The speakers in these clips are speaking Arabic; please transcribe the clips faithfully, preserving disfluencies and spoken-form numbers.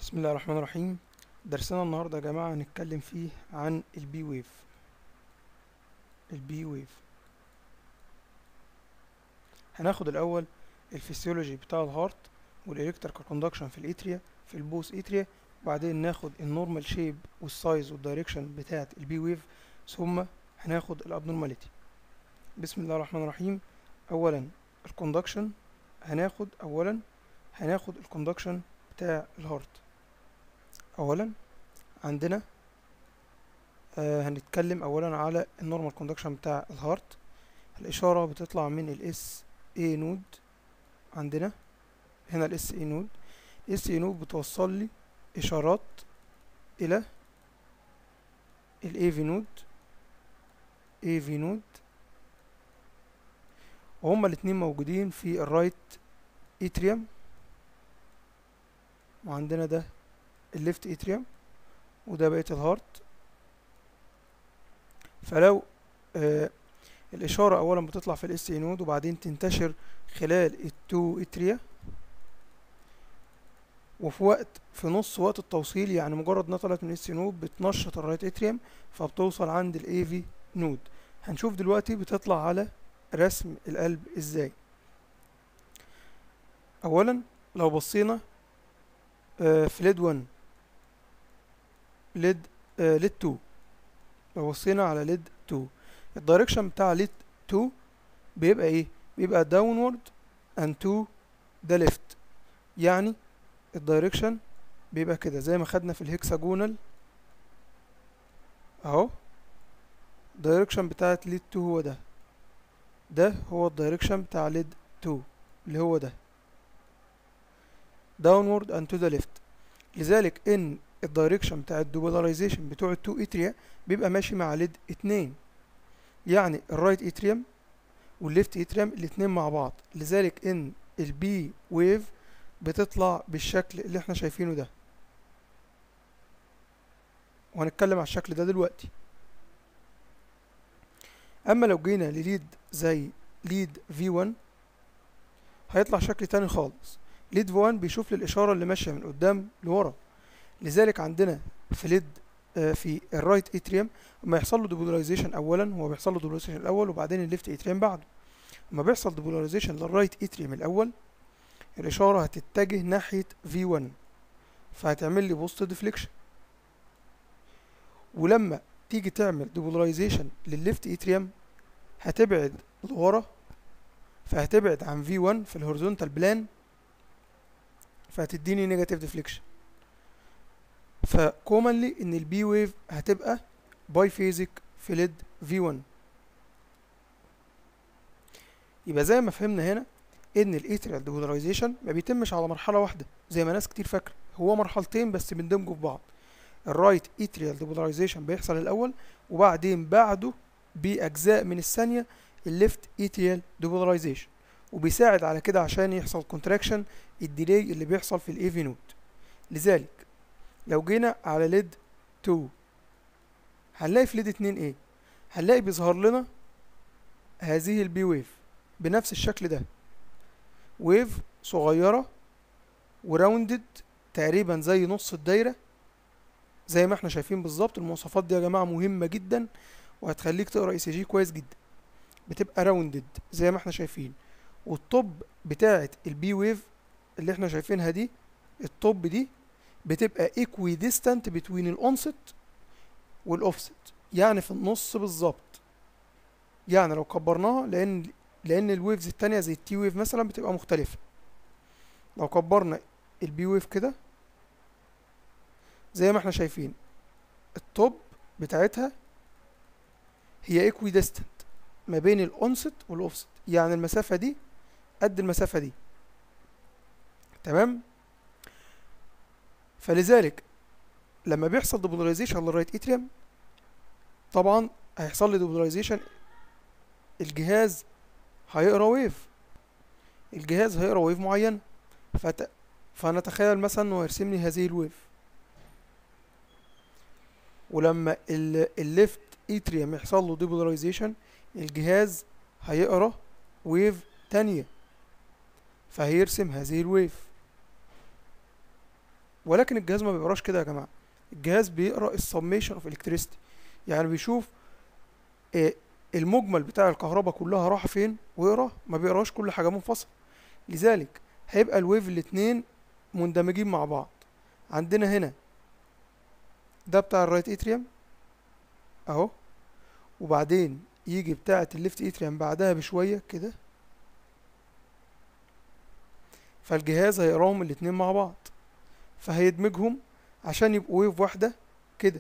بسم الله الرحمن الرحيم. درسنا النهاردة يا جماعة هنتكلم فيه عن البي ويف. البي ويف هناخد الأول الفسيولوجي بتاع الهارت والإلكتريكال كوندكشن في الاتريا في البوث اتريا، وبعدين ناخد النورمال شيب والسايز والدايركشن بتاعة البي ويف، ثم هناخد الابنورماليتي. بسم الله الرحمن الرحيم. أولا الكوندكشن، هناخد أولا هناخد الكوندكشن بتاع الهارت. أولا عندنا آه هنتكلم اولا على النورمال كوندكشن بتاع الهارت. الاشاره بتطلع من الاس اي نود. عندنا هنا الاس اي نود الاس اي نود بتوصل لي اشارات الى الاي في نود اي في نود وهما الاتنين موجودين في الرايت اتريوم، وعندنا ده الليفت اتريوم وده بقيه الهارت. فلو آه الإشارة أولا بتطلع في الاس اي نود وبعدين تنتشر خلال التو اتريا، وفي وقت في نص وقت التوصيل، يعني مجرد انها طلعت من الاس اي نود بتنشط الرايت اتريوم فبتوصل عند الاي في نود. هنشوف دلوقتي بتطلع على رسم القلب ازاي. أولا لو بصينا آه في ليد واحد ليد آه ليد اتنين، لو بصينا على ليد اتنين الدايركشن بتاع ليد اتنين بيبقى ايه؟ بيبقى downward and to the left، يعني الدايركشن بيبقى كده زي ما خدنا في الهكساجونال اهو. الدايركشن بتاعت ليد اتنين هو ده ده هو الدايركشن بتاع ليد اتنين اللي هو ده downward and to the left. لذلك ان الدايركشن بتاع الدوبولاريزيشن بتوع التو اتريا بيبقى ماشي مع ليد اتنين، يعني الرايت اتريوم والليفت اتريوم الاتنين مع بعض. لذلك ان البي ويف بتطلع بالشكل اللي احنا شايفينه ده، وهنتكلم على الشكل ده دلوقتي. اما لو جينا لليد زي ليد في واحد هيطلع شكل تاني خالص. ليد في واحد بيشوف لي الاشاره اللي ماشيه من قدام لورا. لذلك عندنا في ليد آه في الرايت اتريوم لما يحصل له ديبولاريزيشن، اولا هو بيحصل له ديبولاريزيشن الاول وبعدين الليفت اتريوم بعده. لما بيحصل ديبولاريزيشن للرايت اتريوم الاول الاشاره هتتجه ناحيه في واحد فهتعمل لي بوست ديفليكشن، ولما تيجي تعمل ديبولاريزيشن للليفت اتريوم هتبعد لورا فهتبعد عن في واحد في الهوريزونتال بلان فهتديني نيجاتيف ديفليكشن. فكومنلي ان البي ويف هتبقى باي فيزيك في ليد في واحد. يبقى زي ما فهمنا هنا ان الاتريال ديبولاريزيشن ما بيتمش على مرحله واحده زي ما ناس كتير فاكره، هو مرحلتين بس بيندمجوا في بعض. الرايت اتريال ديبولاريزيشن بيحصل الاول وبعدين بعده باجزاء من الثانيه الليفت اتريال ديبولاريزيشن، وبيساعد على كده عشان يحصل كونتراكشن الديلي اللي بيحصل في الاي في نود. لذلك لو جينا على ليد اتنين هنلاقي في ليد اتنين ايه؟ هنلاقي بيظهر لنا هذه البي ويف بنفس الشكل ده، ويف صغيرة وراوندد تقريبا زي نص الدايرة زي ما احنا شايفين بالظبط. المواصفات دي يا جماعة مهمة جدا وهتخليك تقرا اي سي جي كويس جدا. بتبقى راوندد زي ما احنا شايفين، والطب بتاعة البي ويف اللي احنا شايفينها دي، الطب دي بتبقى equidistant between الأونست والأوفست، يعني في النص بالظبط. يعني لو كبرناها لأن لأن الويفز التانية زي التي ويف مثلا بتبقى مختلفة. لو كبرنا البي ويف كده زي ما احنا شايفين التوب بتاعتها هي equidistant ما بين الأونست والأوفست، يعني المسافة دي قد المسافة دي، تمام؟ فلذلك لما بيحصل ديبولاريزيشن للرايت اتريوم طبعا هيحصل لي ديبولاريزيشن، الجهاز هيقرا ويف الجهاز هيقرا ويف معين، فت... فنتخيل مثلا انه هيرسم لي هذه الويف. ولما الليفت اتريوم يحصل له ديبولاريزيشن الجهاز هيقرا ويف تانية فهيرسم هذه الويف. ولكن الجهاز ما بيقراش كده يا جماعه. الجهاز بيقرا السميشن اوف الكتريستي، يعني بيشوف إيه المجمل بتاع الكهرباء كلها راح فين ويقراه، ما بيقراش كل حاجه منفصله. لذلك هيبقى الويف الاتنين مندمجين مع بعض. عندنا هنا ده بتاع الرايت اتريوم اهو، وبعدين يجي بتاعة الليفت اتريوم بعدها بشوية كده، فالجهاز هيقراهم الاتنين مع بعض، فهيدمجهم عشان يبقوا ويف واحدة كده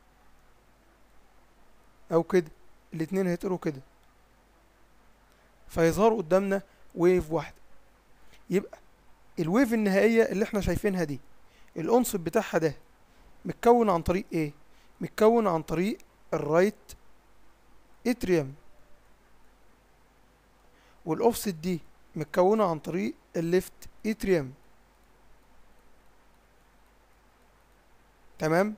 او كده، الاتنين هيتقروا كده، فيظهروا قدامنا ويف واحدة. يبقى الويف النهائية اللي احنا شايفينها دي الانصب بتاعها ده متكون عن طريق ايه؟ متكون عن طريق الرايت اتريوم، والاوفست دي متكونة عن طريق الليفت اتريوم. تمام؟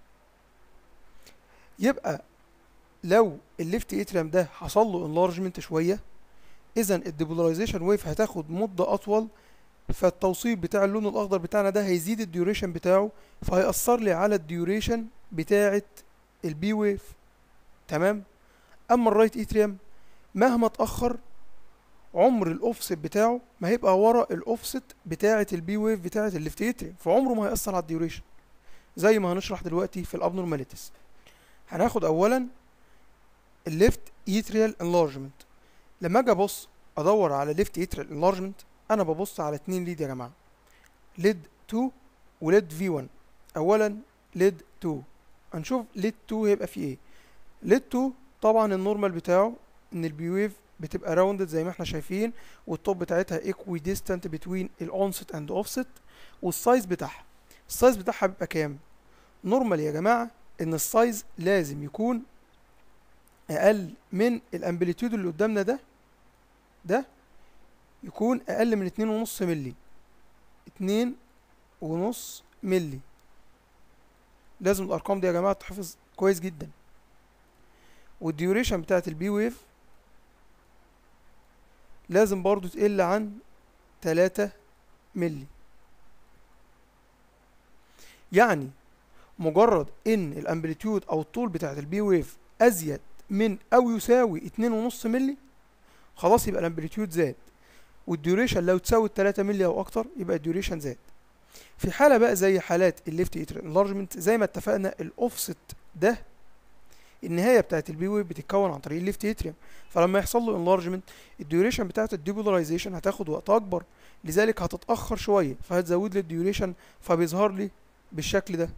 يبقى لو الليفت اتريوم ده حصل له انلارجمنت شوية، اذا الديبولاريزيشن ويف هتاخد مدة اطول، فالتوصيل بتاع اللون الاخضر بتاعنا ده هيزيد الديوريشن بتاعه، فهيأثر لي على الديوريشن بتاعة البي ويف. تمام؟ اما الرايت اتريوم مهما اتأخر عمر الاوفست بتاعه ما هيبقى ورا الاوفست بتاعة البي ويف بتاعة الليفت اتريوم، فعمره ما هيأثر على الديوريشن، زي ما هنشرح دلوقتي في الابنورماليتيز. هناخد اولا الليفت اتريال انلارجمنت. لما اجي ابص ادور على ليفت اتريال انلارجمنت، انا ببص على اتنين ليد يا جماعه، ليد اتنين وليد في واحد. اولا ليد اتنين، هنشوف ليد اتنين هيبقى فيه ايه. ليد اتنين طبعا النورمال بتاعه ان البي ويف بتبقى راوندد زي ما احنا شايفين، والتوب بتاعتها ايكوي ديستانت بتوين الاونست اند اوفست، والسايز بتاعها السايز بتاعها بيبقى كام؟ نورمال يا جماعه ان السايز لازم يكون اقل من الامبليتيود اللي قدامنا ده ده يكون اقل من اتنين ونص ملي. اتنين ونص ملي لازم الارقام دي يا جماعه تحفظ كويس جدا. والديوريشن بتاعت البي ويف لازم برضو تقل عن تلاتة ملي. يعني مجرد ان الامبليتيود او الطول بتاعت البي ويف ازيد من او يساوي اتنين ونص ملي، خلاص يبقى الامبليتيود زاد، والديوريشن لو تساوي تلاتة ملي او اكتر يبقى الديوريشن زاد. في حاله بقى زي حالات الليفت اتريال انلارجمنت، زي ما اتفقنا الاوفست ده النهايه بتاعت البي ويف بتتكون عن طريق الليفت اتريوم، فلما يحصل له انلارجمنت الديوريشن بتاعت الديبولاريزيشن هتاخد وقت اكبر، لذلك هتتاخر شويه فهتزود لي الديوريشن، فبيظهر لي بالشكل ده.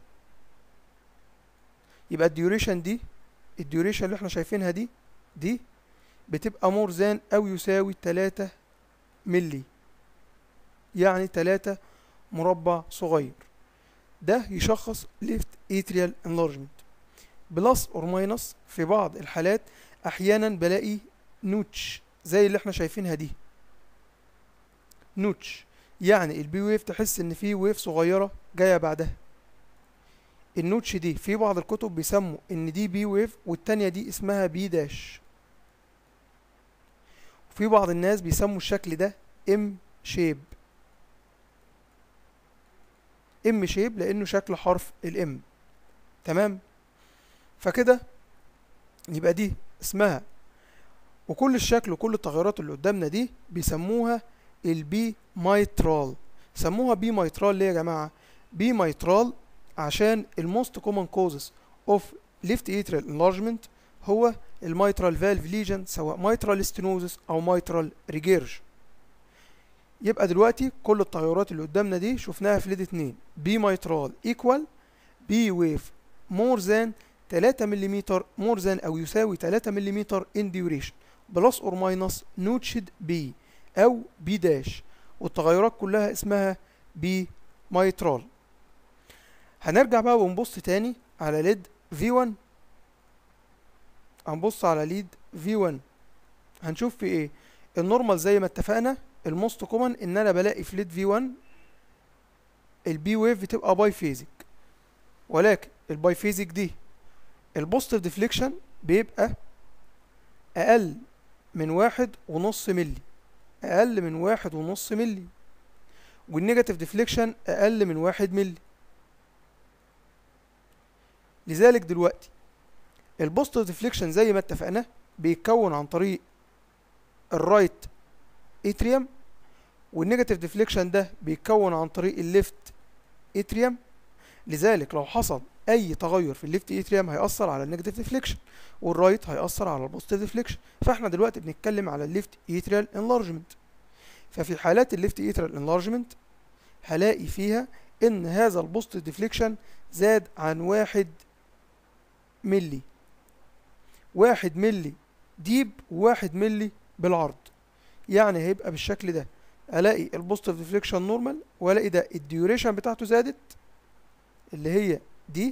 يبقى الديوريشن دي الديوريشن اللي احنا شايفينها دي دي بتبقى مور ذان او يساوي تلاتة ملي، يعني تلاتة مربع صغير. ده يشخص ليفت اتريال انلارجمنت. بلس اور ماينس في بعض الحالات احيانا بلاقي نوتش زي اللي احنا شايفينها دي، نوتش يعني البي ويف تحس ان في ويف صغيره جايه بعدها. النوتش دي في بعض الكتب بيسموا ان دي بي ويف والتانية دي اسمها بي داش، وفي بعض الناس بيسموا الشكل ده ام شيب. ام شيب لانه شكل حرف الام. تمام؟ فكده يبقى دي اسمها، وكل الشكل وكل التغيرات اللي قدامنا دي بيسموها البي مايترال. سموها بي مايترال ليه يا جماعه؟ بي مايترال عشان الموست كومن كوزز اوف ليفت اتريال انلارجمنت هو المايترال فالف ليجن، سواء مايترال ستينوزس او مايترال ريجيرج. يبقى دلوقتي كل التغيرات اللي قدامنا دي شفناها في ليد اتنين. بي مايترال ايكوال بي ويف مور ذان تلاتة ملم، مور ذان او يساوي تلاتة ملم ان ديوريشن، بلس اور ماينس نوتشد بي او بي داش، والتغيرات كلها اسمها بي مايترال. هنرجع بقى ونبص تاني على ليد في واحد. هنبص على ليد في واحد هنشوف في ايه. النورمال زي ما اتفقنا الموست كومن ان انا بلاقي في ليد في واحد البي ويف بتبقى باي فيزيك، ولكن الباي فيزيك دي البوزيتيف ديفليكشن بيبقى اقل من واحد ونص ملي، اقل من واحد ونص ملي، والنيجاتيف ديفليكشن اقل من واحد ملي. لذلك دلوقتي البوزيتيف ديفليكشن زي ما اتفقنا بيتكون عن طريق الرايت اتريوم، والنيجاتيف ديفليكشن ده بيتكون عن طريق الليفت اتريوم. لذلك لو حصل اي تغير في الليفت اتريوم هيأثر على النيجاتيف ديفليكشن، والرايت هيأثر على البوزيتيف ديفليكشن. فاحنا دلوقتي بنتكلم على الليفت اتريال انلارجمنت. ففي حالات الليفت اتريال انلارجمنت هلاقي فيها ان هذا البوزيتيف ديفليكشن زاد عن واحد ملي، واحد ملي ديب وواحد ملي بالعرض. يعني هيبقى بالشكل ده، الاقي البوزيتيف ديفليكشن نورمال، والاقي ده الديوريشن بتاعته زادت اللي هي دي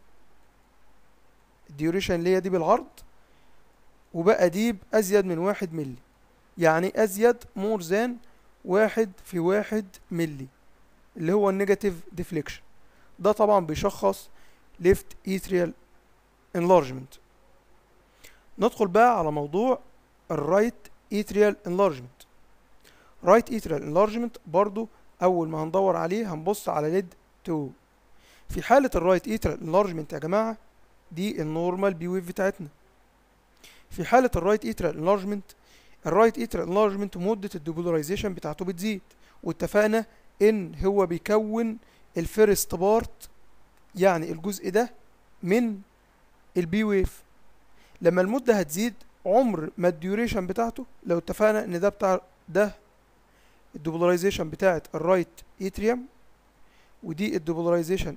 الديوريشن اللي هي دي بالعرض، وبقى ديب ازيد من واحد ملي، يعني ازيد مور ذان واحد في واحد ملي اللي هو النيجاتيف ديفليكشن. ده طبعا بيشخص ليفت اتريال انلارجمنت. ندخل بقى على موضوع الرايت اتريال انلارجمنت. رايت اتريال انلارجمنت برضو اول ما هندور عليه هنبص على ليد اتنين. في حالة الرايت اتريال انلارجمنت يا جماعة دي النورمال بي ويف بتاعتنا. في حالة الرايت اتريال انلارجمنت، الرايت اتريال انلارجمنت مدة الديبولاريزيشن بتاعته بتزيد، واتفقنا ان هو بيكون الفيرست بارت، يعني الجزء ده من البي ويف. لما المدة هتزيد عمر ما الديوريشن بتاعته، لو اتفقنا ان ده بتاع ده الديبولاريزيشن بتاعت الرايت اتريوم، ودي الديبولاريزيشن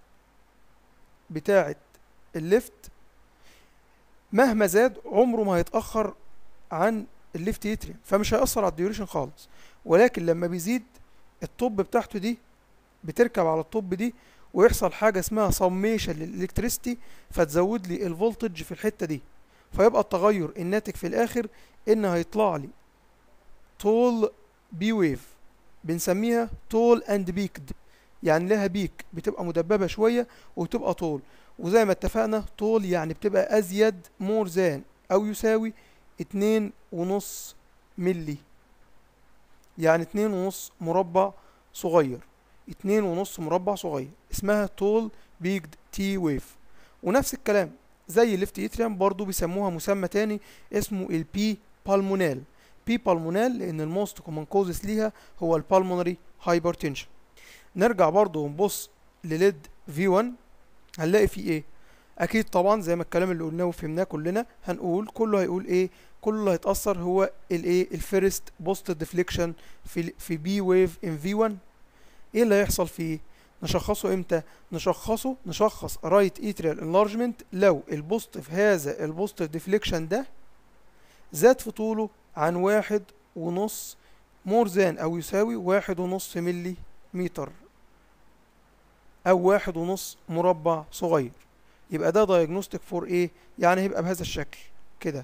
بتاعت الليفت، مهما زاد عمره ما هيتأخر عن الليفت اتريوم، فمش هيأثر على الديوريشن خالص. ولكن لما بيزيد الطب بتاعته دي بتركب على الطب دي، ويحصل حاجة اسمها سميشن للإلكتريستي، فتزود لي الفولتج في الحتة دي، فيبقى التغير الناتج في الآخر إن هيطلع لي طول بي ويف بنسميها طول اند بيكد، يعني لها بيك بتبقى مدببة شوية وتبقى طول. وزي ما اتفقنا طول يعني بتبقى أزيد مور ذان أو يساوي اتنين ونص ملي، يعني اتنين ونص مربع صغير، اتنين ونص مربع صغير، اسمها طول بيكد تي ويف. ونفس الكلام زي الليفت اتريوم برضو بيسموها مسمى تاني اسمه البي بالمونال. بي بالمونال لان الموست كومن كوزس ليها هو البالمونري هايبرتنشن. نرجع برضو ونبص لليد في واحد، هنلاقي فيه ايه؟ اكيد طبعا زي ما الكلام اللي قلناه وفهمناه كلنا هنقول كله هيقول ايه؟ كله اللي هيتأثر هو الايه؟ الفيرست بوست ديفليكشن في في بي ويف ان في واحد. ايه اللي هيحصل فيه؟ نشخصه امتى؟ نشخصه نشخص رايت اتريال انلارجمنت لو البوزيتيف هذا البوزيتيف ديفليكشن ده زاد في طوله عن واحد ونص مور ذان او يساوي واحد ونص ملي متر او واحد ونص مربع صغير. يبقى ده دايجنوستيك فور ايه؟ يعني هيبقى بهذا الشكل كده.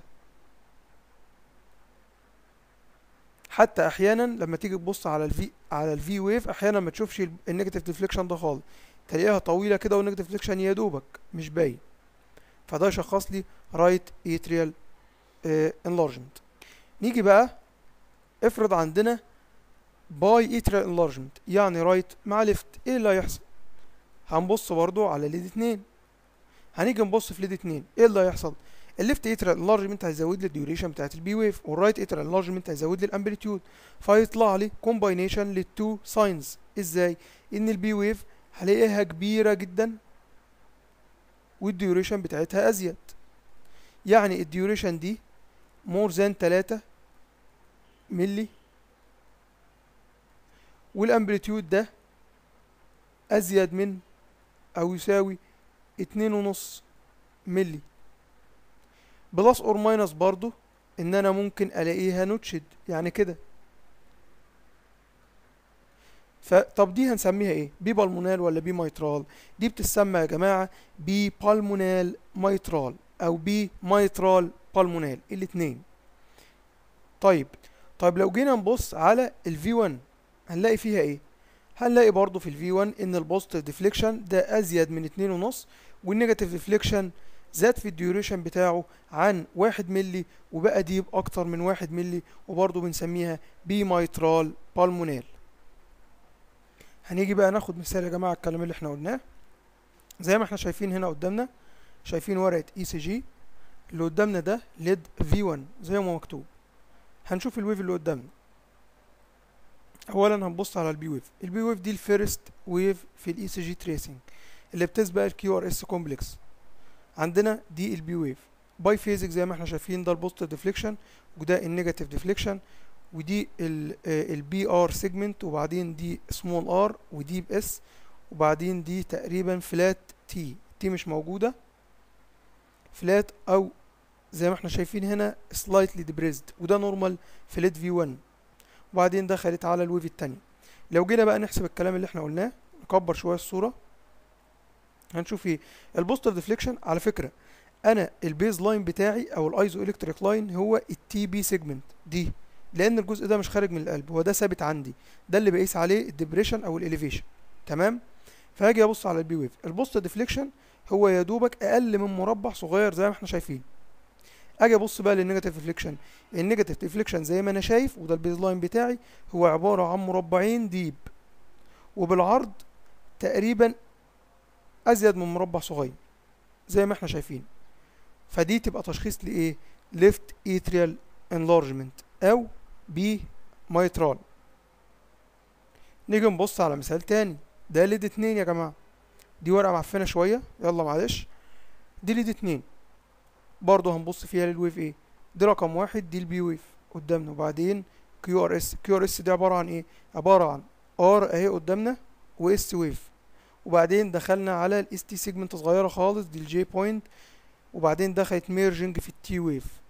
حتى احيانا لما تيجي تبص على الفي على الفي ويف احيانا ما تشوفش النيجاتيف ديفليكشن ده خالص، تلاقيها طويله كده والنيجاتيف ديفليكشن يا دوبك مش باين. فده يشخص لي رايت اتريال انلارجمنت. نيجي بقى افرض عندنا باي اتريال انلارجمنت، يعني رايت مع ليفت، ايه اللي هيحصل؟ هنبص برضو على ليد اتنين، هنيجي نبص في ليد اتنين ايه اللي هيحصل؟ الليفت اتريال انلارجمنت هيزود لي الديوريشن بتاعت البي ويف، والرايت اتريال انلارجمنت هيزود لي الامبليتيود، فيطلع لي كومباينيشن للتو ساينز. ازاي؟ ان البي ويف هلاقيها كبيره جدا والديوريشن بتاعتها ازيد، يعني الديوريشن دي مور ذان تلاتة ملي، والامبليتيود ده ازيد من او يساوي اتنين ونص ملي، بلس اور ماينس برضو ان انا ممكن الاقيها نوتشد يعني كده. فطب دي هنسميها ايه؟ بي بالمونال ولا بي مايترال؟ دي بتسمى يا جماعه بي بالمونال مايترال او بي مايترال بالمونال، الاتنين. طيب طيب لو جينا نبص على الفي واحد هنلاقي فيها ايه؟ هنلاقي برضو في الفي واحد ان البوزيتيف ديفليكشن ده ازيد من اتنين ونص، والنيجاتيف ديفليكشن زاد في الديوريشن بتاعه عن واحد ملي وبقى ديب اكتر من واحد ملي، وبرضو بنسميها بي مايترال بالمونال. هنيجي بقى ناخد مثال يا جماعه الكلام اللي احنا قلناه. زي ما احنا شايفين هنا قدامنا، شايفين ورقة اي سي جي اللي قدامنا ده ليد في واحد زي ما مكتوب. هنشوف الويف اللي قدامنا. اولا هنبص على البي ويف. البي ويف دي الفيرست ويف في الاي سي جي تريسنج اللي بتسبق الكيو ار اس كومبلكس. عندنا دي البي ويف باي فيزك زي ما احنا شايفين، ده البوزيتيف ديفليكشن وده النيجاتيف ديفليكشن، ودي البي ار سيجمنت، وبعدين دي سمول ار ودي باس، وبعدين دي تقريبا فلات تي، تي مش موجوده، فلات او زي ما احنا شايفين هنا سلايتلي ديبريزد، وده نورمال فلات في واحد. وبعدين دخلت على الويف التانية. لو جينا بقى نحسب الكلام اللي احنا قلناه، نكبر شويه الصوره، هنشوف ايه البوزيتيف ديفليكشن. على فكره انا البيز لاين بتاعي او الايزو الكتريك لاين هو التي بي سيجمنت دي، لان الجزء ده مش خارج من القلب، هو ده ثابت عندي، ده اللي بقيس عليه الديبريشن او الاليفيشن. تمام. فهاجي ابص على البي ويف، البوزيتيف ديفليكشن هو يا دوبك اقل من مربع صغير زي ما احنا شايفين. اجي ابص بقى للنيجاتيف ديفليكشن، النيجاتيف ديفليكشن زي ما انا شايف وده البيز لاين بتاعي هو عباره عن مربعين ديب وبالعرض تقريبا ازيد من مربع صغير زي ما احنا شايفين. فدي تبقى تشخيص لايه؟ ليفت اتريال انلارجمنت او بي مايترال. نيجي نبص على مثال تاني، ده ليد اتنين يا جماعه، دي ورقه معفنه شويه، يلا معلش. دي ليد اتنين برضه هنبص فيها للويف ايه، دي رقم واحد، دي البي ويف قدامنا، وبعدين كيو ار اس. كيو ار اس دي عباره عن ايه؟ عباره عن ار اهي قدامنا واس ويف، وبعدين دخلنا على الاس تي سيجمنت صغيره خالص، دي الجي بوينت، وبعدين دخلت ميرجنج في التي ويف.